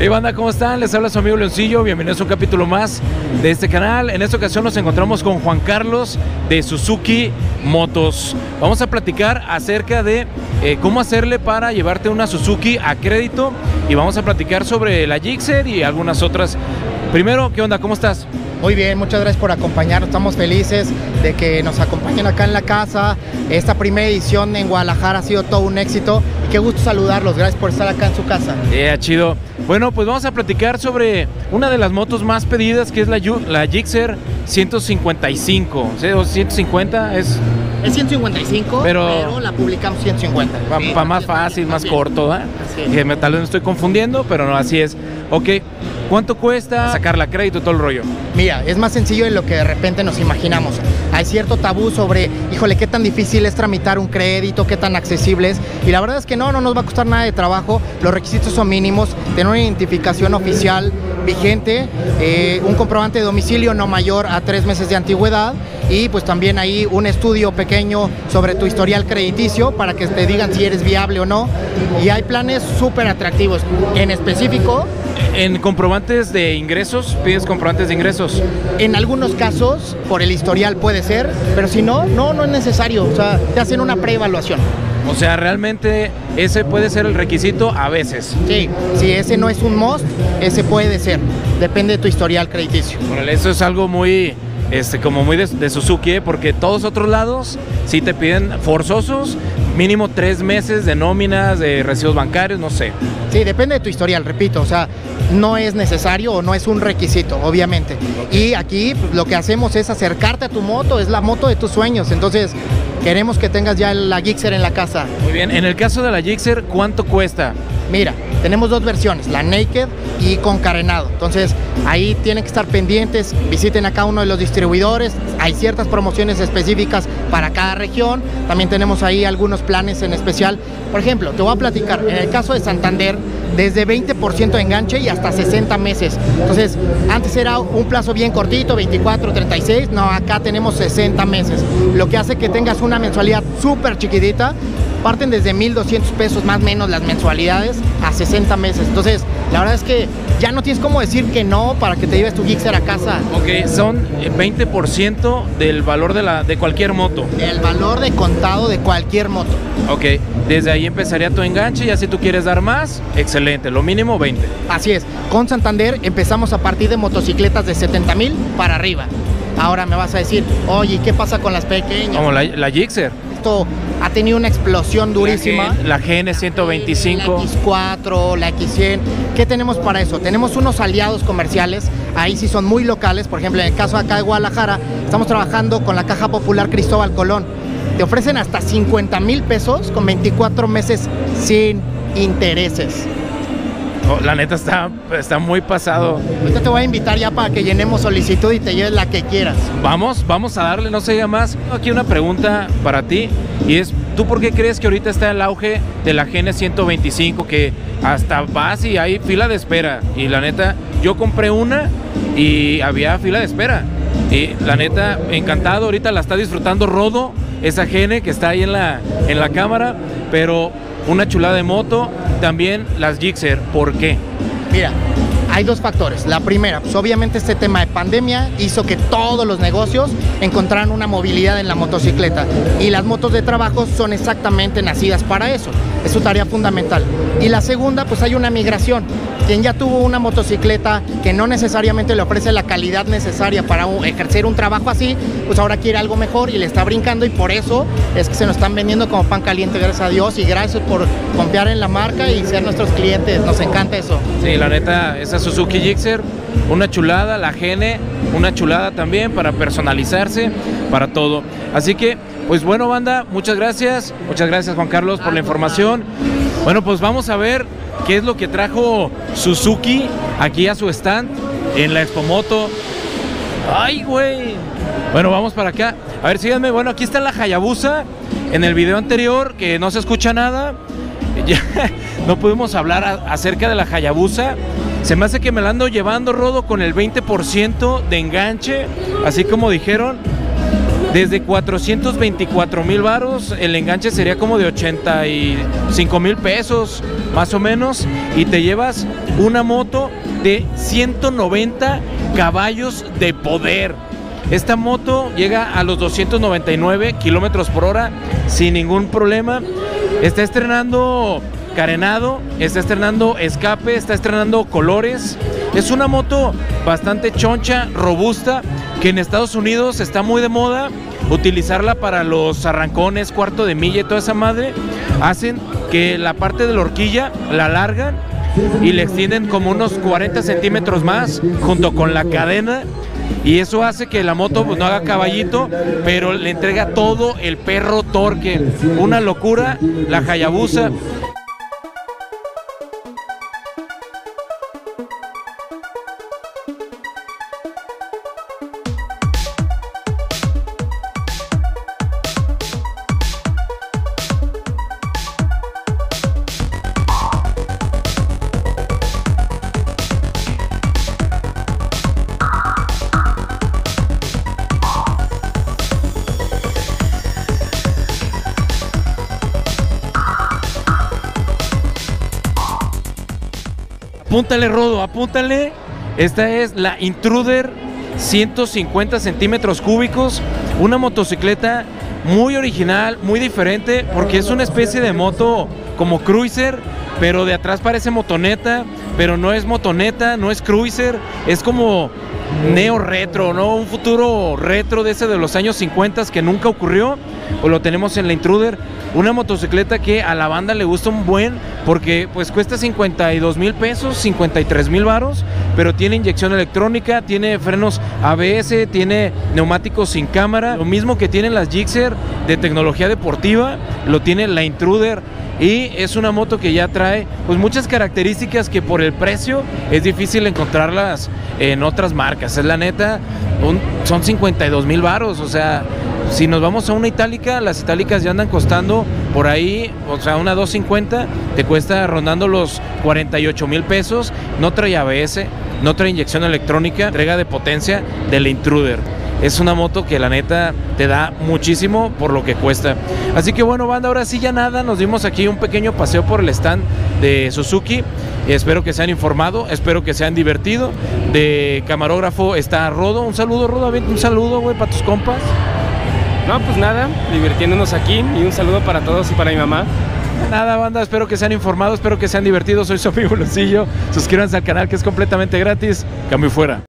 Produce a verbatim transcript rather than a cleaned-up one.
Hey banda, ¿cómo están? Les habla su amigo Leoncillo, bienvenidos a un capítulo más de este canal. En esta ocasión nos encontramos con Juan Carlos de Suzuki Motos. Vamos a platicar acerca de eh, cómo hacerle para llevarte una Suzuki a crédito y vamos a platicar sobre la Gixxer y algunas otras. Primero, ¿qué onda? ¿Cómo estás? Muy bien, muchas gracias por acompañarnos, estamos felices de que nos acompañen acá en la casa. Esta primera edición en Guadalajara ha sido todo un éxito y qué gusto saludarlos, gracias por estar acá en su casa. Yeah, chido. Bueno, pues vamos a platicar sobre una de las motos más pedidas, que es la, la Gixxer ciento cincuenta y cinco, ¿sí? O ciento cincuenta es... Es ciento cincuenta y cinco, pero, pero la publicamos ciento cincuenta. Para sí, pa más fácil, más bien corto, ¿eh? Que me, tal vez me estoy confundiendo, pero no, así es. Ok, ¿cuánto cuesta sacarla a crédito y todo el rollo? Mira, es más sencillo de lo que de repente nos imaginamos. Hay cierto tabú sobre, híjole, qué tan difícil es tramitar un crédito, qué tan accesible es. Y la verdad es que no, no nos va a costar nada de trabajo. Los requisitos son mínimos, tener una identificación oficial vigente, eh, un comprobante de domicilio no mayor a tres meses de antigüedad y pues también ahí un estudio pequeño sobre tu historial crediticio para que te digan si eres viable o no. Y hay planes súper atractivos. En específico, ¿en comprobantes de ingresos? ¿Pides comprobantes de ingresos? En algunos casos, por el historial puede ser, pero si no, no, no es necesario. O sea, te hacen una preevaluación. O sea, realmente ese puede ser el requisito a veces. Sí, si ese no es un must, ese puede ser. Depende de tu historial crediticio. Bueno, eso es algo muy... Este, como muy de, de Suzuki, ¿eh? Porque todos otros lados sí te piden forzosos, mínimo tres meses de nóminas, de recibos bancarios, no sé. Sí, depende de tu historial, repito, o sea, no es necesario o no es un requisito, obviamente. Y aquí pues, lo que hacemos es acercarte a tu moto, es la moto de tus sueños, entonces queremos que tengas ya la Gixxer en la casa. Muy bien, en el caso de la Gixxer, ¿cuánto cuesta? Mira, tenemos dos versiones, la Naked y con carenado. Entonces, ahí tienen que estar pendientes, visiten a cada uno de los distribuidores. Hay ciertas promociones específicas para cada región. También tenemos ahí algunos planes en especial. Por ejemplo, te voy a platicar, en el caso de Santander, desde veinte por ciento de enganche y hasta sesenta meses. Entonces, antes era un plazo bien cortito, veinticuatro, treinta y seis. No, acá tenemos sesenta meses. Lo que hace que tengas una mensualidad súper chiquitita. Parten desde mil doscientos pesos más o menos las mensualidades a sesenta meses. Entonces, la verdad es que ya no tienes cómo decir que no para que te lleves tu Gixxer a casa. Ok, son veinte por ciento del valor de, la, de cualquier moto. El valor de contado de cualquier moto. Ok, desde ahí empezaría tu enganche, ya si tú quieres dar más, excelente, lo mínimo veinte. Así es, con Santander empezamos a partir de motocicletas de setenta mil para arriba. Ahora me vas a decir, oye, ¿qué pasa con las pequeñas? Como la, la Gixxer. Esto ha tenido una explosión durísima. La G N ciento veinticinco. La X cuatro, la X cien. ¿Qué tenemos para eso? Tenemos unos aliados comerciales, ahí sí son muy locales. Por ejemplo, en el caso acá de Guadalajara, estamos trabajando con la Caja Popular Cristóbal Colón. Te ofrecen hasta cincuenta mil pesos con veinticuatro meses sin intereses. Oh, la neta está, está muy pasado. Ahorita te voy a invitar ya para que llenemos solicitud y te lleves la que quieras. Vamos, vamos a darle, no se diga más. Aquí una pregunta para ti y es, ¿tú por qué crees que ahorita está el auge de la G N ciento veinticinco? Que hasta vas y hay fila de espera. Y la neta, yo compré una y había fila de espera. Y la neta, encantado, ahorita la está disfrutando Rodo, esa G N que está ahí en la, en la cámara, pero una chulada de moto. También las Gixxer, ¿por qué? Mira, hay dos factores. La primera, pues obviamente este tema de pandemia hizo que todos los negocios encontraran una movilidad en la motocicleta y las motos de trabajo son exactamente nacidas para eso. Es su tarea fundamental. Y la segunda, pues hay una migración. Quien ya tuvo una motocicleta que no necesariamente le ofrece la calidad necesaria para un, ejercer un trabajo así, pues ahora quiere algo mejor y le está brincando y por eso es que se nos están vendiendo como pan caliente, gracias a Dios, y gracias por confiar en la marca y ser nuestros clientes. Nos encanta eso. Sí, la neta, esa Suzuki Gixxer, una chulada, la G N, una chulada también para personalizarse, para todo. Así que, pues bueno, banda, muchas gracias. Muchas gracias, Juan Carlos, por la información. Bueno, pues vamos a ver qué es lo que trajo Suzuki aquí a su stand en la Expo Moto. ¡Ay, güey! Bueno, vamos para acá. A ver, síganme. Bueno, aquí está la Hayabusa. En el video anterior, que no se escucha nada, ya no pudimos hablar a, acerca de la Hayabusa. Se me hace que me la ando llevando, Rodo, con el veinte por ciento de enganche, así como dijeron. desde cuatrocientos veinticuatro mil varos, el enganche sería como de ochenta y cinco mil pesos, más o menos, y te llevas una moto de ciento noventa caballos de poder. Esta moto llega a los doscientos noventa y nueve kilómetros por hora sin ningún problema. Está estrenando carenado, está estrenando escape, está estrenando colores. Es una moto bastante choncha, robusta, que en Estados Unidos está muy de moda utilizarla para los arrancones, cuarto de milla y toda esa madre. Hacen que la parte de la horquilla la alargan y le extienden como unos cuarenta centímetros más junto con la cadena, y eso hace que la moto pues no haga caballito, pero le entrega todo el perro torque. Una locura la Hayabusa. Apúntale, Rodo, apúntale. Esta es la Intruder, ciento cincuenta centímetros cúbicos, una motocicleta muy original, muy diferente, porque es una especie de moto como cruiser, pero de atrás parece motoneta, pero no es motoneta, no es cruiser, es como neo retro, ¿no? Un futuro retro de ese de los años cincuenta que nunca ocurrió, o lo tenemos en la Intruder. Una motocicleta que a la banda le gusta un buen, porque pues cuesta cincuenta y dos mil pesos, cincuenta y tres mil varos, pero tiene inyección electrónica, tiene frenos A B S, tiene neumáticos sin cámara, lo mismo que tienen las Gixxer de tecnología deportiva, lo tiene la Intruder, y es una moto que ya trae pues muchas características que por el precio es difícil encontrarlas en otras marcas. Es la neta, un, son cincuenta y dos mil varos, o sea, si nos vamos a una itálica, las itálicas ya andan costando por ahí, o sea, una doscientos cincuenta te cuesta rondando los cuarenta y ocho mil pesos, no trae A B S, no trae inyección electrónica, entrega de potencia de la Intruder. Es una moto que la neta te da muchísimo por lo que cuesta. Así que bueno, banda, ahora sí ya nada, nos dimos aquí un pequeño paseo por el stand de Suzuki. Espero que se hayan informado, espero que se hayan divertido. De camarógrafo está Rodo. Un saludo, Rodo, un saludo, güey, para tus compas. No, pues nada, divirtiéndonos aquí, y un saludo para todos y para mi mamá. Nada, banda, espero que se hayan informado, espero que se hayan divertido. Soy su amigo Lucillo. Suscríbanse al canal, que es completamente gratis. Cambio fuera.